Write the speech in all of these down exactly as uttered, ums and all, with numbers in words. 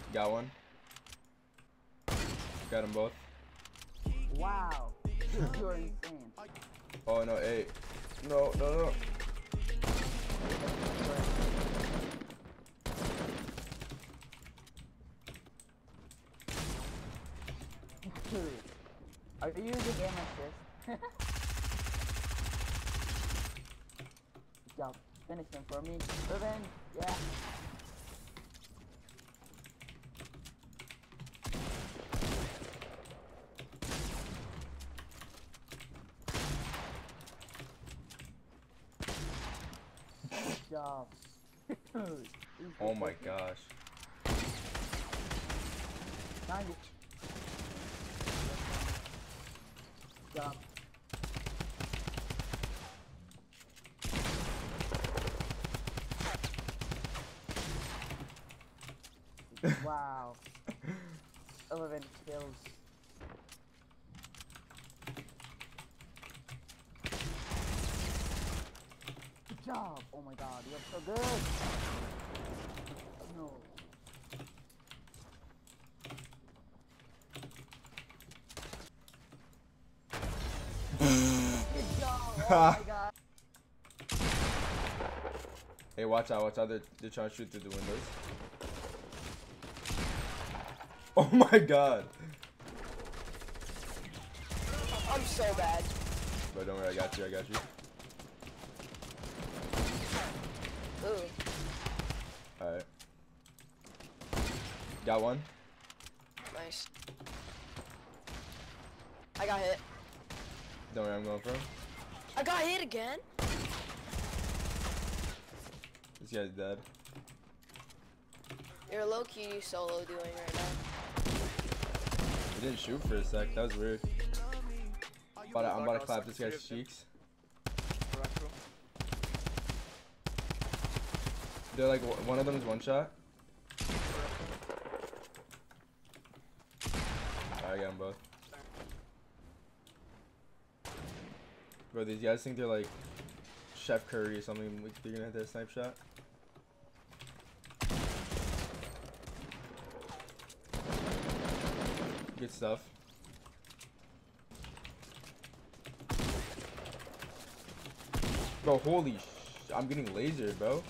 Got one. Got them both. Wow. You're insane. Oh no, eight. No, no, no. Dude, are you using game assist? Good job. Finish him for me. Revenge. Yeah. Good job. Dude, Oh my gosh. ninety. Good job. Wow. eleven kills. Good job. Oh my god, you're so good. No. Good job. Oh my god. Hey, watch out, watch out. They're, they're trying to shoot through the windows. Oh my god. I'm so bad. But don't worry, I got you, I got you. Ooh. Alright. Got one. Nice. I got hit. Don't worry, I'm going for him. I got hit again. This guy's dead. You're low-key solo doing right now. He didn't shoot for a sec. That was weird. About to, I'm about to clap this guy's cheeks. They're like, one of them is one shot. Alright, I got them both. Bro, these guys think they're like Chef Curry or something. They're gonna hit that snipe shot. Good stuff. Bro, holy sh! I'm getting lasered, bro.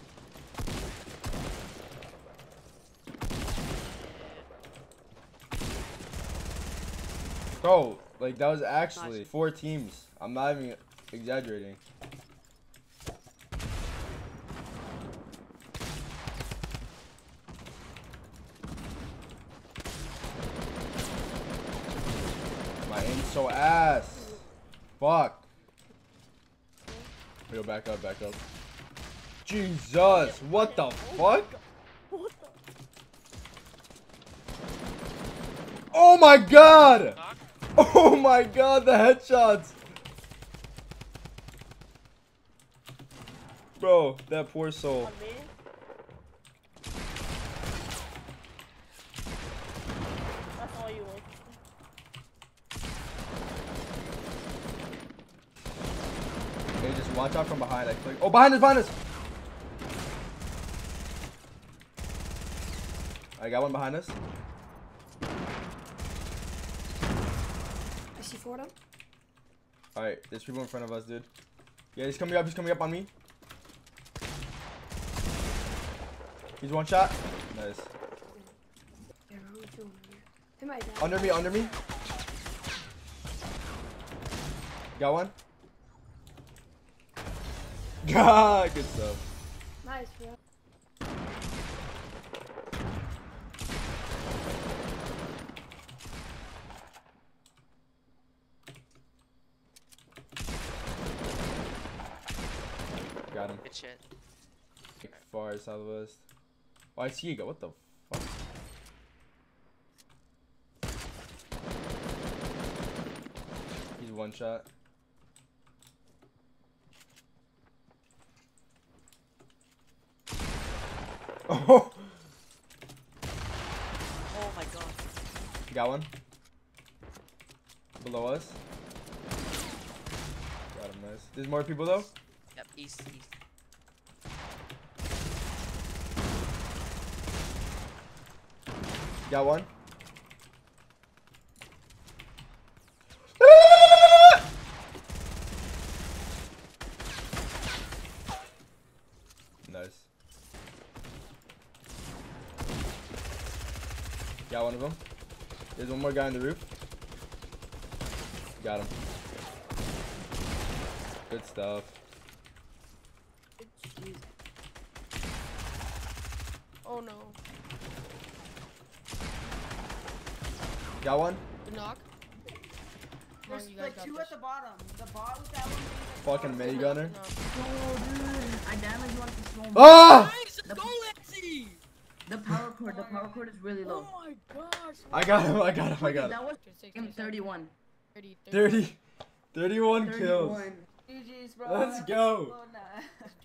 Bro, like that was actually four teams. I'm not even exaggerating. My aim's so ass. Fuck. Yo, back up, back up. Jesus, what the fuck? What the? Oh my god! Oh my god, the headshots! Bro, that poor soul. On me? That's all you want. Okay, just watch out from behind. I click. Oh, behind us, behind us! I got one behind us. I see four of them. Alright, there's people in front of us, dude. Yeah, he's coming up, he's coming up on me. He's one shot. Nice. Under me, under me. Got one. God, good stuff. Nice, bro. Got him. Good shit. Far southwest. Oh, I see you go. What the fuck? He's one shot. Oh! Oh my god. Got one. Below us. Got him, nice. There's more people though? Yep, east, east. Got one. Nice. Got one of them. There's one more guy on the roof. Got him. Good stuff. Jeez. Oh no. Got one. Good knock. Come on, There's you guys like got two this. at the bottom. The bot with that one. Fucking minigunner. No. Oh, dude. I damaged one for so much. Ah! Nice! Let's go, Lexi! The power cord, the power cord is really low. Oh my gosh. I got him. I got him. I got him. That was twenty-six, game twenty-seven, thirty-one. thirty, thirty. thirty-one kills. thirty-one. G G's, bro. Let's go. Oh, nah.